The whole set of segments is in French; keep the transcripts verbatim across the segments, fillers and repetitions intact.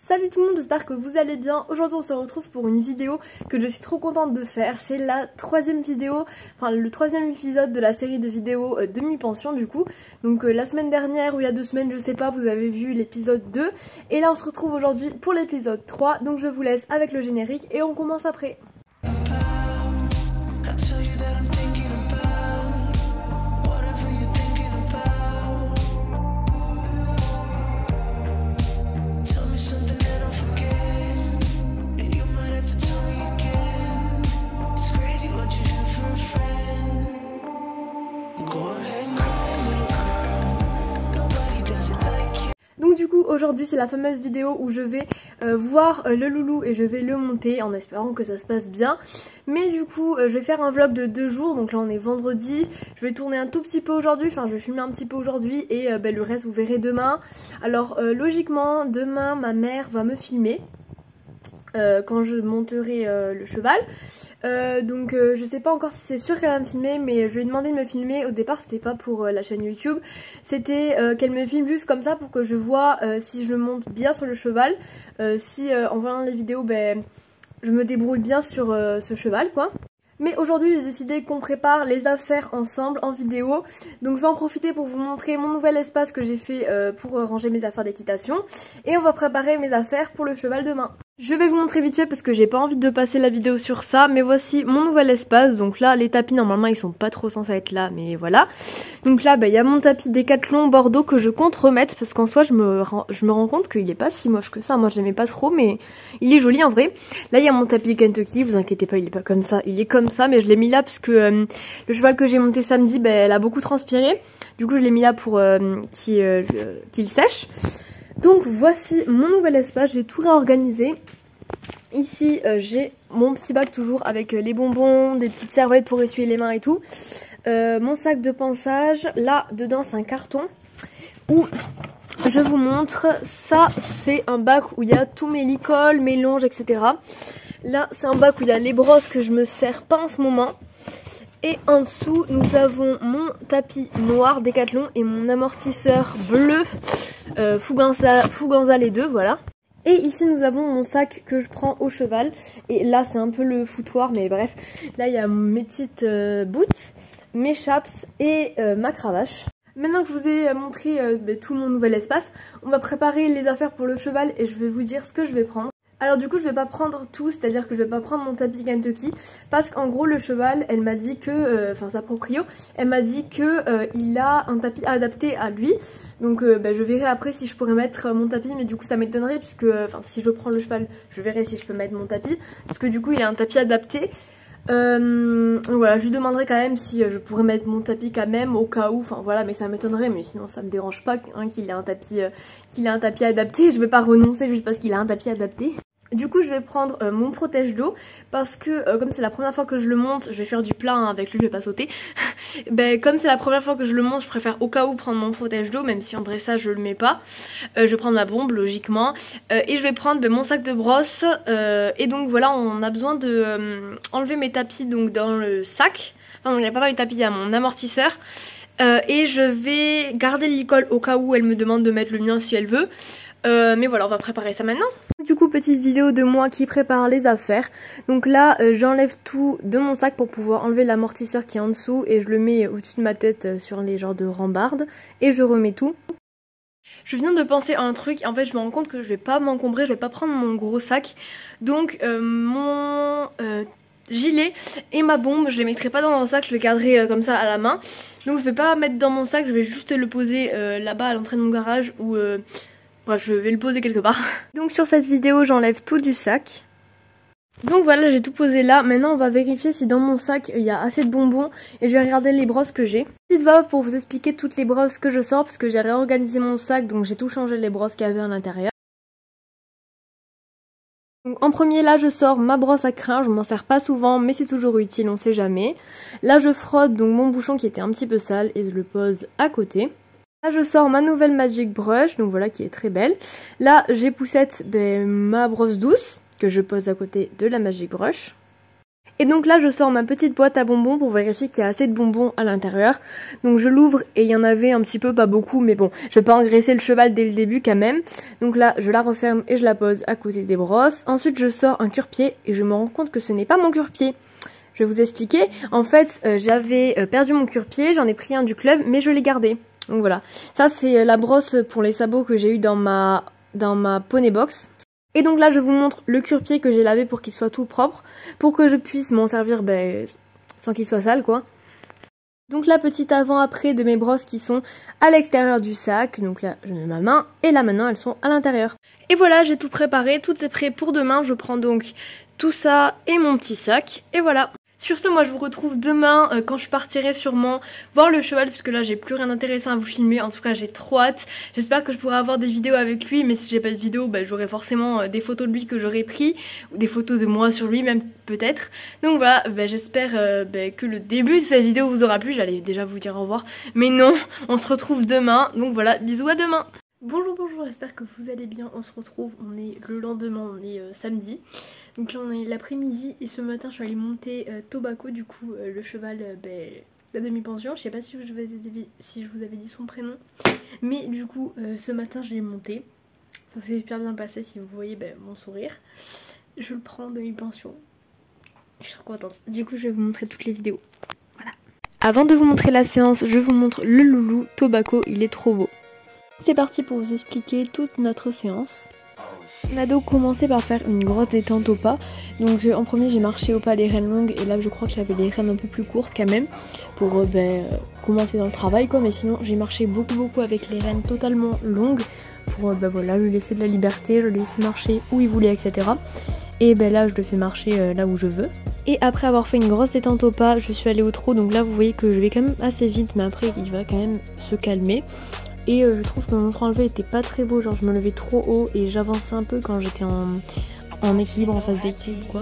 Salut tout le monde, j'espère que vous allez bien. Aujourd'hui on se retrouve pour une vidéo que je suis trop contente de faire. C'est la troisième vidéo, enfin le troisième épisode de la série de vidéos euh, demi-pension du coup. Donc euh, la semaine dernière ou il y a deux semaines, je sais pas, vous avez vu l'épisode deux. Et là on se retrouve aujourd'hui pour l'épisode trois. Donc je vous laisse avec le générique et on commence après. Donc du coup aujourd'hui c'est la fameuse vidéo où je vais euh, voir euh, le loulou et je vais le monter en espérant que ça se passe bien. Mais du coup euh, je vais faire un vlog de deux jours, donc là on est vendredi. Je vais tourner un tout petit peu aujourd'hui, enfin je vais filmer un petit peu aujourd'hui et euh, bah, le reste vous verrez demain. Alors euh, logiquement demain ma mère va me filmer euh, quand je monterai euh, le cheval. Euh, donc euh, je sais pas encore si c'est sûr qu'elle va me filmer, mais je lui ai demandé de me filmer. Au départ c'était pas pour euh, la chaîne YouTube, c'était euh, qu'elle me filme juste comme ça pour que je vois euh, si je le monte bien sur le cheval, euh, si euh, en voyant les vidéos ben, je me débrouille bien sur euh, ce cheval quoi. Mais aujourd'hui j'ai décidé qu'on prépare les affaires ensemble en vidéo. Donc je vais en profiter pour vous montrer mon nouvel espace que j'ai fait euh, pour ranger mes affaires d'équitation. Et on va préparer mes affaires pour le cheval demain. Je vais vous montrer vite fait parce que j'ai pas envie de passer la vidéo sur ça. Mais voici mon nouvel espace. Donc là les tapis normalement ils sont pas trop censés être là, mais voilà. Donc là il bah, y a mon tapis Décathlon Bordeaux que je compte remettre. Parce qu'en soi je me, je me rends compte qu'il est pas si moche que ça. Moi je l'aimais pas trop mais il est joli en vrai. Là il y a mon tapis Kentucky, vous inquiétez pas, il est pas comme ça. Il est comme ça mais je l'ai mis là parce que euh, le cheval que j'ai monté samedi bah, elle a beaucoup transpiré. Du coup je l'ai mis là pour euh, qu'il euh, qu'il sèche. Donc voici mon nouvel espace, j'ai tout réorganisé. Ici euh, j'ai mon petit bac toujours avec euh, les bonbons, des petites serviettes pour essuyer les mains et tout. Euh, mon sac de pansage, là dedans c'est un carton où je vous montre. Ça c'est un bac où il y a tous mes licols, mes longes, et cetera. Là c'est un bac où il y a les brosses que je me sers pas en ce moment. Et en dessous nous avons mon tapis noir Décathlon et mon amortisseur bleu euh, Fuganza, Fuganza les deux, voilà. Et ici nous avons mon sac que je prends au cheval. Et là c'est un peu le foutoir mais bref. Là il y a mes petites euh, boots, mes chaps et euh, ma cravache. Maintenant que je vous ai montré euh, bah, tout mon nouvel espace, on va préparer les affaires pour le cheval et je vais vous dire ce que je vais prendre. Alors du coup je vais pas prendre tout, c'est à dire que je vais pas prendre mon tapis Kentucky parce qu'en gros le cheval elle m'a dit que, enfin euh, sa proprio, elle m'a dit que euh, il a un tapis adapté à lui. Donc euh, bah, je verrai après si je pourrais mettre mon tapis, mais du coup ça m'étonnerait puisque enfin si je prends le cheval je verrai si je peux mettre mon tapis. Parce que du coup il a un tapis adapté. Euh, voilà, je lui demanderai quand même si je pourrais mettre mon tapis quand même au cas où, enfin voilà, mais ça m'étonnerait, mais sinon ça me dérange pas hein, qu'il ait un tapis euh, qu'il ait un tapis adapté. Je vais pas renoncer juste parce qu'il a un tapis adapté. Du coup je vais prendre euh, mon protège d'eau parce que euh, comme c'est la première fois que je le monte, je vais faire du plat hein, avec lui, je vais pas sauter. Ben, comme c'est la première fois que je le monte, je préfère au cas où prendre mon protège d'eau, même si en dressage je le mets pas. Euh, je vais prendre ma bombe logiquement euh, et je vais prendre ben, mon sac de brosse euh, et donc voilà, on a besoin de euh, enlever mes tapis donc dans le sac. Enfin il n'y a pas mal de tapis, il y a mon amortisseur. Euh, et je vais garder le licol au cas où elle me demande de mettre le mien si elle veut. Euh, mais voilà, on va préparer ça maintenant. Du coup, petite vidéo de moi qui prépare les affaires. Donc là, euh, j'enlève tout de mon sac pour pouvoir enlever l'amortisseur qui est en dessous. Et je le mets au-dessus de ma tête euh, sur les genres de rambardes. Et je remets tout. Je viens de penser à un truc. En fait, je me rends compte que je vais pas m'encombrer. Je vais pas prendre mon gros sac. Donc, euh, mon... Euh, gilet et ma bombe je les mettrai pas dans mon sac, je les garderai euh, comme ça à la main. Donc je vais pas mettre dans mon sac, je vais juste le poser euh, là-bas à l'entrée de mon garage ou euh, bref je vais le poser quelque part. Donc sur cette vidéo j'enlève tout du sac. Donc voilà, j'ai tout posé là. Maintenant on va vérifier si dans mon sac il y a assez de bonbons et je vais regarder les brosses que j'ai. Petite voix off pour vous expliquer toutes les brosses que je sors parce que j'ai réorganisé mon sac, donc j'ai tout changé les brosses qu'il y avait à l'intérieur. Donc en premier là je sors ma brosse à crin, je m'en sers pas souvent mais c'est toujours utile, on sait jamais. Là je frotte donc mon bouchon qui était un petit peu sale et je le pose à côté. Là je sors ma nouvelle Magic Brush, donc voilà qui est très belle. Là j'ai poussette ben, ma brosse douce que je pose à côté de la Magic Brush. Et donc là je sors ma petite boîte à bonbons pour vérifier qu'il y a assez de bonbons à l'intérieur. Donc je l'ouvre et il y en avait un petit peu, pas beaucoup, mais bon, je vais pas engraisser le cheval dès le début quand même. Donc là je la referme et je la pose à côté des brosses. Ensuite je sors un cure-pied et je me rends compte que ce n'est pas mon cure-pied. Je vais vous expliquer. En fait euh, j'avais euh, perdu mon cure-pied, j'en ai pris un du club mais je l'ai gardé. Donc voilà, ça c'est la brosse pour les sabots que j'ai eu dans ma, dans ma poney box. Et donc là je vous montre le cure-pied que j'ai lavé pour qu'il soit tout propre, pour que je puisse m'en servir ben, sans qu'il soit sale quoi. Donc la petite avant-après de mes brosses qui sont à l'extérieur du sac, donc là je mets ma main et là maintenant elles sont à l'intérieur. Et voilà, j'ai tout préparé, tout est prêt pour demain, je prends donc tout ça et mon petit sac et voilà. Sur ce, moi je vous retrouve demain euh, quand je partirai sûrement voir le cheval, puisque là j'ai plus rien d'intéressant à vous filmer. En tout cas j'ai trop hâte. J'espère que je pourrai avoir des vidéos avec lui, mais si j'ai pas de vidéo, bah, j'aurai forcément euh, des photos de lui que j'aurai pris, ou des photos de moi sur lui même peut-être. Donc voilà, bah, j'espère euh, bah, que le début de cette vidéo vous aura plu. J'allais déjà vous dire au revoir, mais non, on se retrouve demain. Donc voilà, bisous, à demain. Bonjour, bonjour, j'espère que vous allez bien. On se retrouve, on est le lendemain, on est euh, samedi. Donc là on est l'après-midi et ce matin je suis allée monter euh, Tobacco, du coup euh, le cheval, euh, ben, la demi-pension. Je sais pas si je, vous avais, si je vous avais dit son prénom, mais du coup euh, ce matin je l'ai monté. Ça s'est super bien passé, si vous voyez ben, mon sourire. Je le prends demi-pension. Je suis trop contente. Du coup je vais vous montrer toutes les vidéos. Voilà. Avant de vous montrer la séance, je vous montre le loulou Tobacco, il est trop beau. C'est parti pour vous expliquer toute notre séance. On a donc commencé par faire une grosse détente au pas. Donc euh, en premier j'ai marché au pas les rênes longues et là je crois que j'avais les rênes un peu plus courtes quand même pour euh, ben, euh, commencer dans le travail quoi. Mais sinon j'ai marché beaucoup beaucoup avec les rênes totalement longues pour euh, ben, voilà, lui laisser de la liberté, je le laisse marcher où il voulait, et cetera. Et ben là je le fais marcher euh, là où je veux. Et après avoir fait une grosse détente au pas, je suis allée au trot. Donc là vous voyez que je vais quand même assez vite, mais après il va quand même se calmer. Et euh, je trouve que mon enlevé était pas très beau, genre je me levais trop haut et j'avançais un peu quand j'étais en, en équilibre, en phase d'équilibre quoi.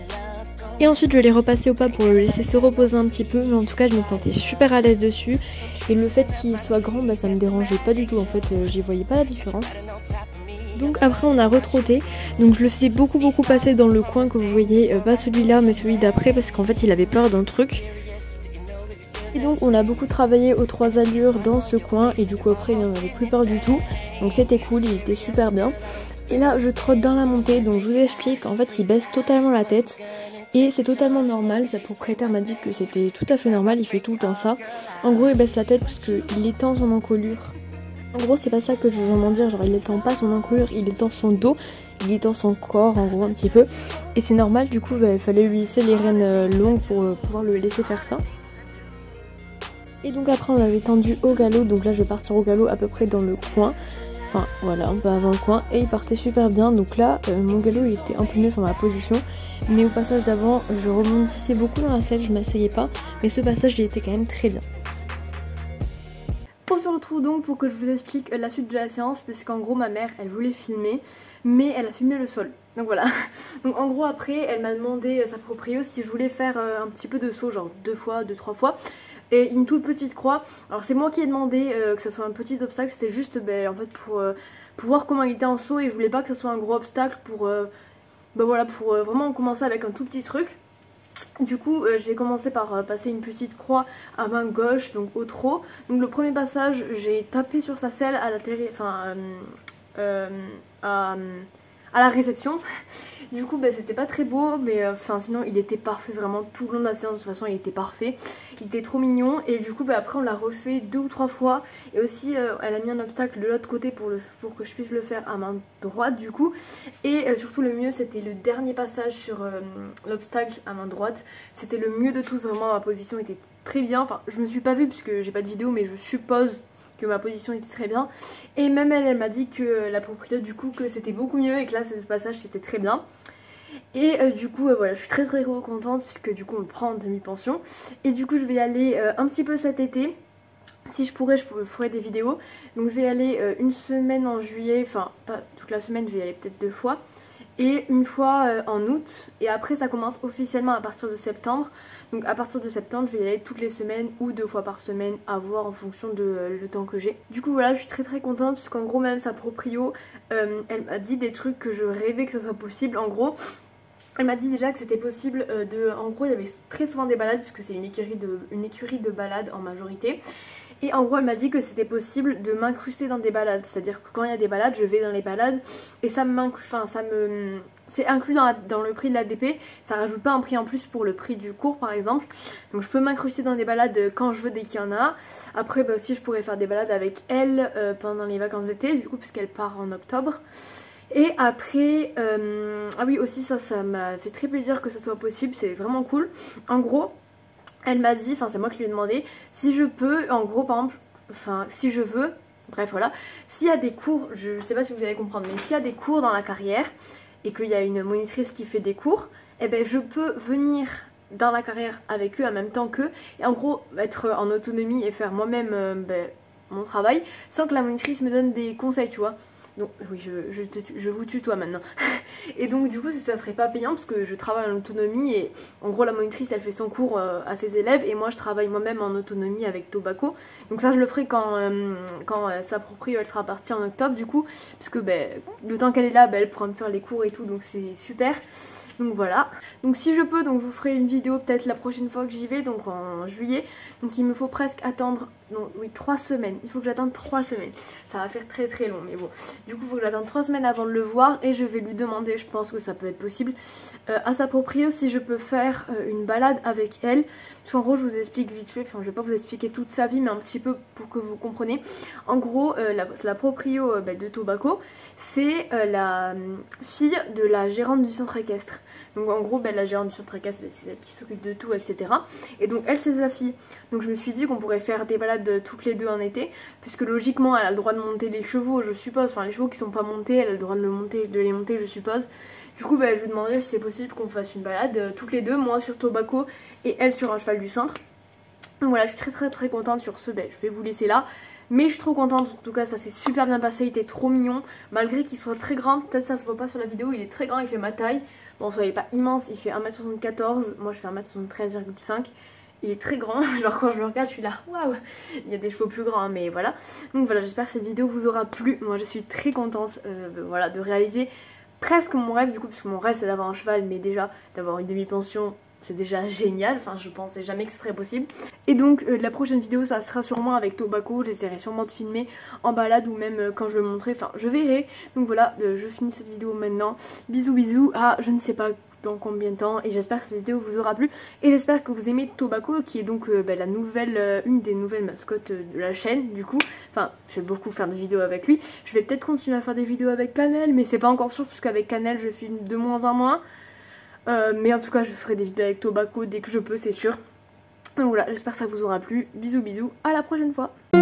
Et ensuite je l'ai repassé au pas pour le laisser se reposer un petit peu, mais en tout cas je me sentais super à l'aise dessus. Et le fait qu'il soit grand, bah, ça me dérangeait pas du tout, en fait euh, j'y voyais pas la différence. Donc après on a retrotté, donc je le faisais beaucoup beaucoup passer dans le coin que vous voyez, euh, pas celui-là mais celui d'après, parce qu'en fait il avait peur d'un truc. Et donc on a beaucoup travaillé aux trois allures dans ce coin et du coup après il n'en avait plus peur du tout. Donc c'était cool, il était super bien. Et là je trotte dans la montée, donc je vous explique, en fait il baisse totalement la tête. Et c'est totalement normal, sa propriétaire m'a dit que c'était tout à fait normal, il fait tout le temps ça. En gros il baisse la tête parce qu'il étend son encolure. En gros c'est pas ça que je veux vraiment dire, genre il étend pas son encolure, il étend son dos, il étend son corps en gros un petit peu. Et c'est normal, du coup bah, il fallait lui laisser les rênes longues pour euh, pouvoir le laisser faire ça. Et donc après on avait tendu au galop, donc là je vais partir au galop à peu près dans le coin. Enfin voilà, un peu avant le coin, et il partait super bien. Donc là euh, mon galop il était un peu mieux sur ma position, mais au passage d'avant je rebondissais beaucoup dans la selle, je m'asseyais pas, mais ce passage il était quand même très bien. On se retrouve donc pour que je vous explique la suite de la séance, parce qu'en gros ma mère elle voulait filmer, mais elle a filmé le sol. Donc voilà. Donc en gros après elle m'a demandé, sa proprio, si je voulais faire un petit peu de saut, genre deux fois, deux, trois fois. Et une toute petite croix. Alors c'est moi qui ai demandé euh, que ce soit un petit obstacle, c'était juste ben, en fait pour, euh, pour voir comment il était en saut, et je voulais pas que ce soit un gros obstacle pour, euh, ben, voilà, pour euh, vraiment commencer avec un tout petit truc. Du coup euh, j'ai commencé par euh, passer une petite croix à main gauche, donc au trot. Donc le premier passage j'ai tapé sur sa selle à la terre, enfin euh, euh, à, à la réception. Du coup bah, c'était pas très beau, mais enfin euh, sinon il était parfait vraiment tout le long de la séance. De toute façon il était parfait, il était trop mignon. Et du coup bah, après on l'a refait deux ou trois fois. Et aussi euh, elle a mis un obstacle de l'autre côté pour, le, pour que je puisse le faire à main droite du coup. Et euh, surtout le mieux c'était le dernier passage sur euh, l'obstacle à main droite. C'était le mieux de tous, vraiment ma position était très bien. Enfin je me suis pas vue puisque j'ai pas de vidéo, mais je suppose que ma position était très bien. Et même elle, elle m'a dit que la propriétaire du coup que c'était beaucoup mieux, et que là ce passage c'était très bien. Et euh, du coup euh, voilà, je suis très très contente puisque du coup on le prend en demi-pension. Et du coup je vais y aller euh, un petit peu cet été. Si je pourrais, je ferais des vidéos. Donc je vais y aller euh, une semaine en juillet, enfin pas toute la semaine, je vais y aller peut-être deux fois. Et une fois euh, en août. Et après ça commence officiellement à partir de septembre. Donc à partir de septembre je vais y aller toutes les semaines ou deux fois par semaine, à voir en fonction de euh, le temps que j'ai. Du coup voilà, je suis très très contente puisqu'en gros même sa proprio euh, elle m'a dit des trucs que je rêvais que ça soit possible. En gros Elle m'a dit déjà que c'était possible euh, de... En gros, il y avait très souvent des balades, puisque c'est une écurie de, une écurie de balades en majorité. Et en gros, elle m'a dit que c'était possible de m'incruster dans des balades. C'est-à-dire que quand il y a des balades, je vais dans les balades et ça m'inclut, enfin, ça me... c'est inclus dans, la, dans le prix de l'A D P. Ça rajoute pas un prix en plus pour le prix du cours, par exemple. Donc je peux m'incruster dans des balades quand je veux, dès qu'il y en a. Après, bah, aussi, je pourrais faire des balades avec elle euh, pendant les vacances d'été, du coup, puisqu'elle part en octobre. Et après, euh... ah oui, aussi, ça, ça m'a fait très plaisir que ça soit possible. C'est vraiment cool. En gros... Elle m'a dit, enfin c'est moi qui lui ai demandé, si je peux, en gros par exemple, enfin si je veux, bref voilà, s'il y a des cours, je sais pas si vous allez comprendre, mais s'il y a des cours dans la carrière et qu'il y a une monitrice qui fait des cours, eh ben je peux venir dans la carrière avec eux en même temps qu'eux et en gros être en autonomie et faire moi-même euh, ben, mon travail sans que la monitrice me donne des conseils, tu vois. Donc oui, je, je, te, je vous tutoie maintenant. Et donc du coup ça serait pas payant parce que je travaille en autonomie et en gros la monitrice elle fait son cours euh, à ses élèves et moi je travaille moi-même en autonomie avec Tobacco. Donc ça je le ferai quand, euh, quand euh, sa proprio elle sera partie en octobre du coup, puisque ben, le temps qu'elle est là, ben, elle pourra me faire les cours et tout, donc c'est super. Donc voilà, donc si je peux, donc je vous ferai une vidéo peut-être la prochaine fois que j'y vais, donc en juillet. Donc il me faut presque attendre, non oui trois semaines, il faut que j'attende trois semaines. Ça va faire très très long mais bon. Du coup il faut que j'attende trois semaines avant de le voir et je vais lui demander, je pense que ça peut être possible, euh, à sa proprio si je peux faire euh, une balade avec elle. Parce qu'en gros je vous explique vite fait, enfin je vais pas vous expliquer toute sa vie mais un petit peu pour que vous compreniez. En gros euh, la, la proprio euh, bah, de Tobacco, c'est euh, la euh, fille de la gérante du centre équestre. Donc en gros bah, la gérante du centre équestre, bah, c'est elle qui s'occupe de tout, et cetera. Et donc elle c'est sa fille. Donc je me suis dit qu'on pourrait faire des balades toutes les deux en été, puisque logiquement elle a le droit de monter les chevaux je suppose, enfin les chevaux qui sont pas montés elle a le droit de, le monter, de les monter je suppose. Du coup bah, je lui demanderai si c'est possible qu'on fasse une balade euh, toutes les deux, moi sur Tobacco et elle sur un cheval du centre. Donc voilà, je suis très très très contente. Sur ce, bah, je vais vous laisser là. Mais je suis trop contente, en tout cas ça s'est super bien passé, il était trop mignon. Malgré qu'il soit très grand, peut-être ça se voit pas sur la vidéo, il est très grand, il fait ma taille. Bon, soit il est pas immense, il fait un mètre soixante-quatorze, moi je fais un mètre soixante-treize virgule cinq. Il est très grand, genre quand je le regarde je suis là, waouh, il y a des chevaux plus grands, mais voilà. Donc voilà, j'espère que cette vidéo vous aura plu. Moi je suis très contente euh, voilà, de réaliser presque mon rêve du coup, parce que mon rêve c'est d'avoir un cheval, mais déjà d'avoir une demi-pension c'est déjà génial, enfin je pensais jamais que ce serait possible. Et donc euh, la prochaine vidéo ça sera sûrement avec Tobacco, j'essaierai sûrement de filmer en balade ou même euh, quand je le montrerai, enfin je verrai. Donc voilà, euh, je finis cette vidéo maintenant, bisous bisous à je ne sais pas dans combien de temps, et j'espère que cette vidéo vous aura plu et j'espère que vous aimez Tobacco qui est donc euh, bah, la nouvelle, euh, une des nouvelles mascottes euh, de la chaîne du coup. Enfin je vais beaucoup faire des vidéos avec lui, je vais peut-être continuer à faire des vidéos avec Canel mais c'est pas encore sûr puisqu'avec Canel je filme de moins en moins. Euh, mais en tout cas je ferai des vidéos avec Tobacco dès que je peux, c'est sûr. Donc voilà, j'espère que ça vous aura plu. Bisous bisous, à la prochaine fois.